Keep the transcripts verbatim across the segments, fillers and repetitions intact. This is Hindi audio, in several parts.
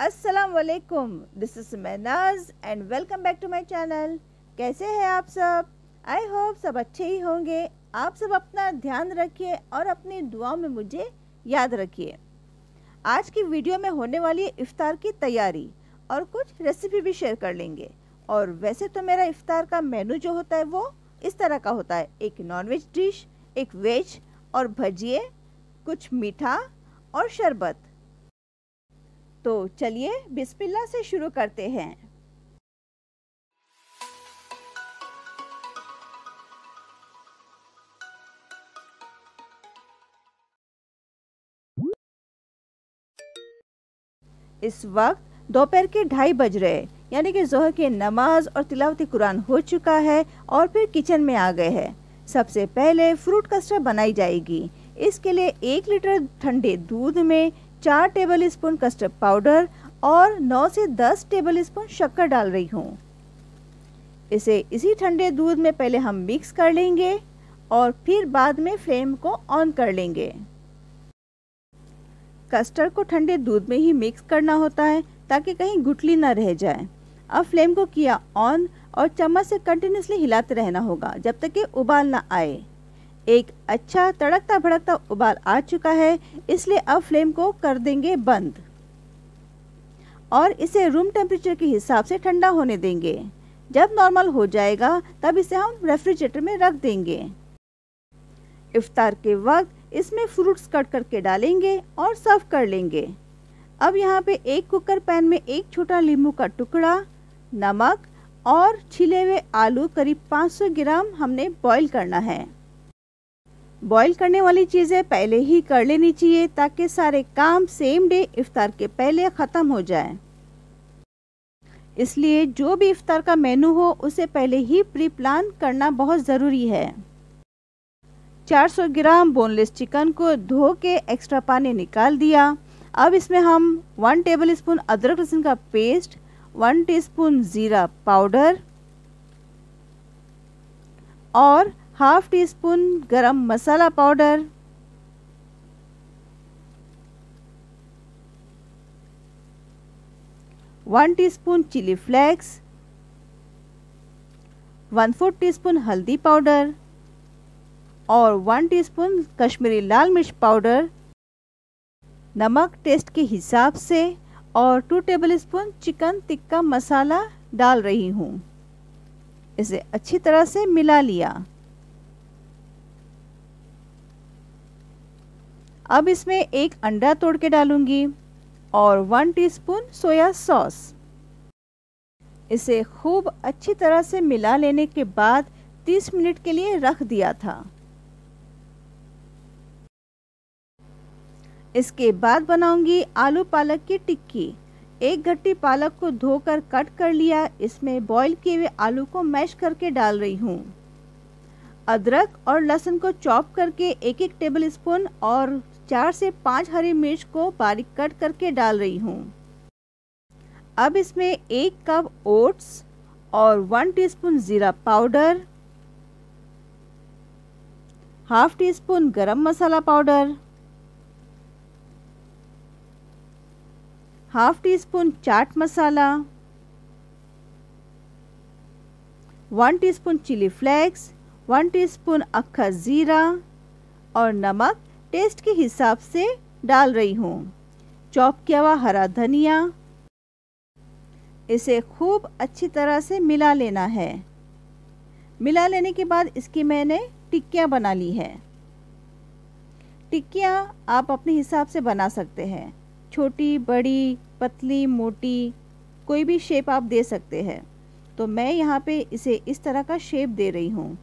अस्सलाम वालेकुम, this is Mahnaz and welcome back to my channel. कैसे हैं आप सब? आई होप सब अच्छे ही होंगे। आप सब अपना ध्यान रखिए और अपनी दुआओं में मुझे याद रखिए। आज की वीडियो में होने वाली है इफ्तार की तैयारी और कुछ रेसिपी भी शेयर कर लेंगे। और वैसे तो मेरा इफ्तार का मेनू जो होता है वो इस तरह का होता है, एक नॉनवेज डिश, एक वेज और भजिए, कुछ मीठा और शरबत। तो चलिए बिस्मिल्लाह से शुरू करते हैं। इस वक्त दोपहर के ढाई बज रहे, यानी कि जोहर की नमाज और तिलावती कुरान हो चुका है और फिर किचन में आ गए हैं। सबसे पहले फ्रूट कस्टर्ड बनाई जाएगी। इसके लिए एक लीटर ठंडे दूध में चार टेबल स्पून कस्टर्ड पाउडर और नौ से दस टेबल स्पून शक्कर डाल रही हूँ। इसे इसी ठंडे दूध में पहले हम मिक्स कर लेंगे और फिर बाद में फ्लेम को ऑन कर लेंगे। कस्टर्ड को ठंडे दूध में ही मिक्स करना होता है ताकि कहीं गुठली ना रह जाए। अब फ्लेम को किया ऑन और चम्मच से कंटिन्यूसली हिलाते रहना होगा जब तक कि उबाल ना आए। एक अच्छा तड़कता भड़कता उबाल आ चुका है, इसलिए अब फ्लेम को कर देंगे बंद और इसे रूम टेम्परेचर के हिसाब से ठंडा होने देंगे। जब नॉर्मल हो जाएगा तब इसे हम रेफ्रिजरेटर में रख देंगे। इफ्तार के वक्त इसमें फ्रूट्स कट करके डालेंगे और सर्व कर लेंगे। अब यहाँ पे एक कुकर पैन में एक छोटा नींबू का टुकड़ा, नमक और छिले हुए आलू करीब पाँच सौ ग्राम हमने बॉईल करना है। बॉईल करने वाली चीज़ें पहले ही कर लेनी चाहिए ताकि सारे काम सेम डे इफ्तार के पहले ख़त्म हो जाए। इसलिए जो भी इफ्तार का मेनू हो उसे पहले ही प्री प्लान करना बहुत ज़रूरी है। चार सौ ग्राम बोनलेस चिकन को धो के एक्स्ट्रा पानी निकाल दिया। अब इसमें हम वन टेबल स्पून अदरक लहसुन का पेस्ट, वन टीस्पून जीरा पाउडर और half tea spoon garam masala powder, one teaspoon chilli flakes, one fourth teaspoon हल्दी पाउडर और वन टीस्पून कश्मीरी लाल मिर्च पाउडर, नमक टेस्ट के हिसाब से और two table spoon chicken tikka masala डाल रही हूँ। इसे अच्छी तरह से मिला लिया। अब इसमें एक अंडा तोड़ के डालूंगी और वन टीस्पून सोया सॉस। इसे खूब अच्छी तरह से मिला लेने के बाद तीस मिनट के लिए रख दिया था। इसके बाद बनाऊंगी आलू पालक की टिक्की। एक गट्टी पालक को धोकर कट कर लिया। इसमें बॉईल किए हुए आलू को मैश करके डाल रही हूँ। अदरक और लहसुन को चॉप करके एक एक टेबल स्पून और चार से पाँच हरी मिर्च को बारीक कट करके डाल रही हूँ। अब इसमें एक कप ओट्स और वन टीस्पून जीरा powder, half tea spoon garam masala powder, half tea spoon chaat masala, one teaspoon chilli flakes, one teaspoon अक्खा जीरा और नमक टेस्ट के हिसाब से डाल रही हूँ। चॉप किया हुआ हरा धनिया। इसे खूब अच्छी तरह से मिला लेना है। मिला लेने के बाद इसकी मैंने टिक्कियाँ बना ली है। टिक्कियाँ आप अपने हिसाब से बना सकते हैं, छोटी, बड़ी, पतली, मोटी, कोई भी शेप आप दे सकते हैं। तो मैं यहाँ पे इसे इस तरह का शेप दे रही हूँ।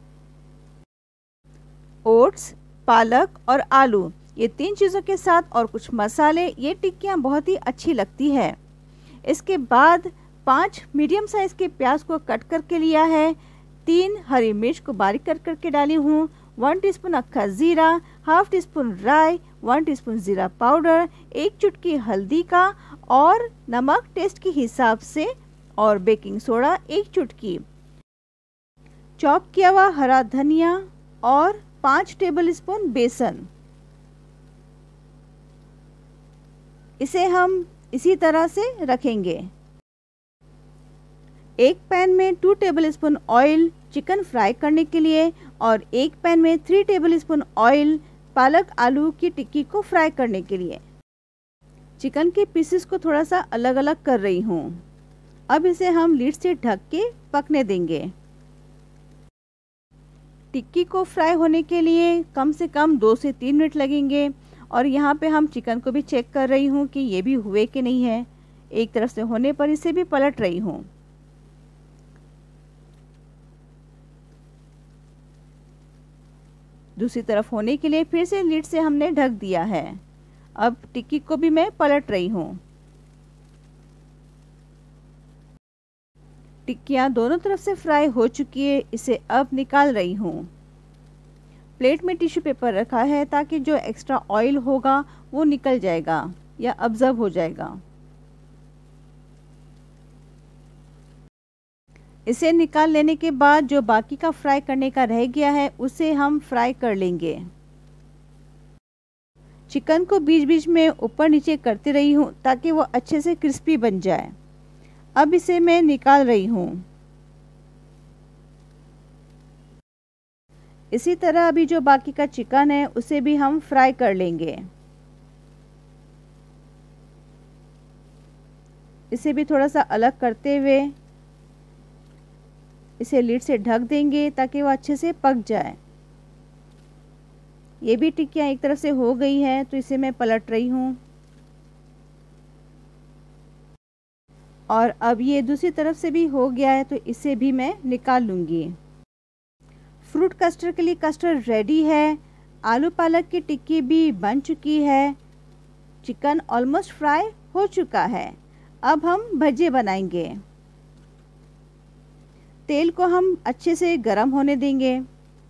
ओट्स, पालक और आलू, ये तीन चीज़ों के साथ और कुछ मसाले, ये टिक्कियाँ बहुत ही अच्छी लगती है। इसके बाद पांच मीडियम साइज़ के प्याज को कट करके लिया है। तीन हरी मिर्च को बारीक कट करके डाली हूँ। वन टीस्पून अक्खा ज़ीरा, हाफ टी स्पून राई, वन टीस्पून ज़ीरा पाउडर, एक चुटकी हल्दी का और नमक टेस्ट के हिसाब से और बेकिंग सोडा एक चुटकी, चॉप किया हुआ हरा धनिया और पाँच टेबल स्पून बेसन। इसे हम इसी तरह से रखेंगे। एक पैन में two tablespoon oil chicken fry करने के लिए और एक पैन में थ्री टेबलस्पून ऑयल पालक आलू की टिक्की को फ्राई करने के लिए। चिकन के पीसेस को थोड़ा सा अलग अलग कर रही हूँ। अब इसे हम लीड से ढक के पकने देंगे। टिक्की को फ्राई होने के लिए कम से कम दो से तीन मिनट लगेंगे और यहाँ पे हम चिकन को भी चेक कर रही हूँ कि ये भी हुए कि नहीं है। एक तरफ से होने पर इसे भी पलट रही हूँ। दूसरी तरफ होने के लिए फिर से लीड से हमने ढक दिया है। अब टिक्की को भी मैं पलट रही हूँ। टिक्कियाँ दोनों तरफ से फ्राई हो चुकी है, इसे अब निकाल रही हूँ। प्लेट में टिश्यू पेपर रखा है ताकि जो एक्स्ट्रा ऑयल होगा वो निकल जाएगा या अब्जर्व हो जाएगा। इसे निकाल लेने के बाद जो बाकी का फ्राई करने का रह गया है उसे हम फ्राई कर लेंगे। चिकन को बीच बीच में ऊपर नीचे करती रही हूँ ताकि वो अच्छे से क्रिस्पी बन जाए। अब इसे मैं निकाल रही हूँ। इसी तरह अभी जो बाकी का चिकन है उसे भी हम फ्राई कर लेंगे। इसे भी थोड़ा सा अलग करते हुए इसे लीड से ढक देंगे ताकि वो अच्छे से पक जाए। ये भी टिक्कियाँ एक तरफ से हो गई है तो इसे मैं पलट रही हूँ और अब ये दूसरी तरफ से भी हो गया है तो इसे भी मैं निकाल लूँगी। फ्रूट कस्टर्ड के लिए कस्टर्ड रेडी है। आलू पालक की टिक्की भी बन चुकी है। चिकन ऑलमोस्ट फ्राई हो चुका है। अब हम भजे बनाएंगे। तेल को हम अच्छे से गरम होने देंगे।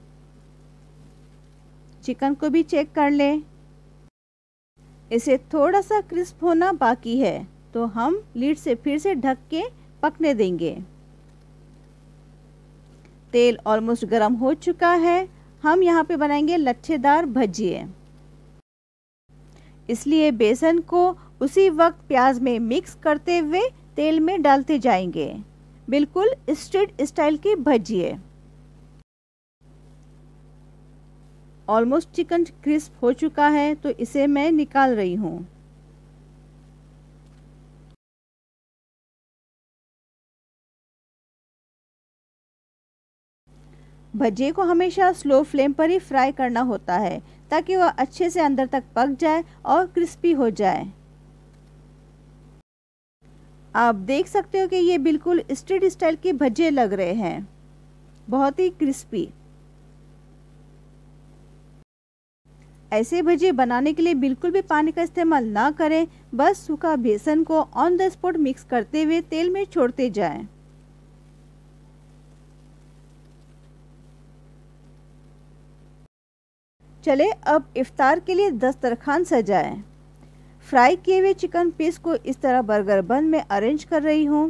चिकन को भी चेक कर लें। इसे थोड़ा सा क्रिस्प होना बाकी है तो हम लीड से फिर से ढक के पकने देंगे। तेल ऑलमोस्ट गरम हो चुका है। हम यहाँ पे बनाएंगे लच्छेदार भजिए। इसलिए बेसन को उसी वक्त प्याज में मिक्स करते हुए तेल में डालते जाएंगे। बिल्कुल स्ट्रीट स्टाइल की भजिए। ऑलमोस्ट चिकन क्रिस्प हो चुका है तो इसे मैं निकाल रही हूँ। भजिए को हमेशा स्लो फ्लेम पर ही फ्राई करना होता है ताकि वह अच्छे से अंदर तक पक जाए और क्रिस्पी हो जाए। आप देख सकते हो कि ये बिल्कुल स्ट्रीट स्टाइल के भजिए लग रहे हैं, बहुत ही क्रिस्पी। ऐसे भजिए बनाने के लिए बिल्कुल भी पानी का इस्तेमाल ना करें, बस सूखा बेसन को ऑन द स्पॉट मिक्स करते हुए तेल में छोड़ते जाएं। चले अब इफ्तार के लिए दस्तरखान सजाएं। फ्राई किए हुए चिकन पीस को इस तरह बर्गर बन में अरेंज कर रही हूँ,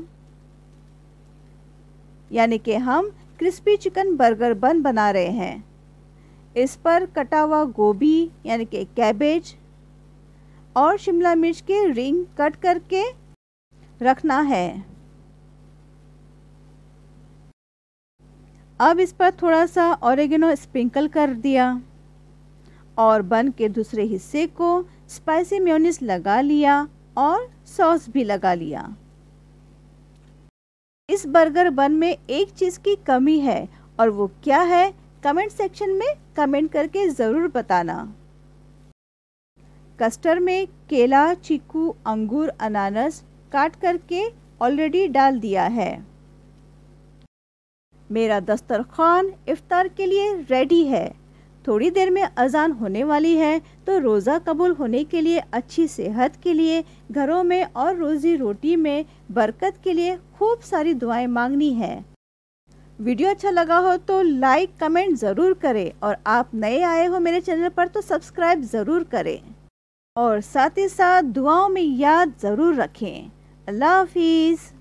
यानी कि हम क्रिस्पी चिकन बर्गर बन बना रहे हैं। इस पर कटा हुआ गोभी यानी कि कैबेज और शिमला मिर्च के रिंग कट करके रखना है। अब इस पर थोड़ा सा ऑरिगेनो स्प्रिंकल कर दिया और बन के दूसरे हिस्से को स्पाइसी मेयोनीज लगा लिया और सॉस भी लगा लिया। इस बर्गर बन में एक चीज़ की कमी है और वो क्या है, कमेंट सेक्शन में कमेंट करके ज़रूर बताना। कस्टर्ड में केला, चीकू, अंगूर, अनानास काट करके ऑलरेडी डाल दिया है। मेरा दस्तरखान इफ्तार के लिए रेडी है। थोड़ी देर में अजान होने वाली है तो रोज़ा कबूल होने के लिए, अच्छी सेहत के लिए, घरों में और रोज़ी रोटी में बरकत के लिए खूब सारी दुआएं मांगनी है। वीडियो अच्छा लगा हो तो लाइक कमेंट ज़रूर करें और आप नए आए हो मेरे चैनल पर तो सब्सक्राइब ज़रूर करें और साथ ही साथ दुआओं में याद ज़रूर रखें। अल्लाह हाफिज़।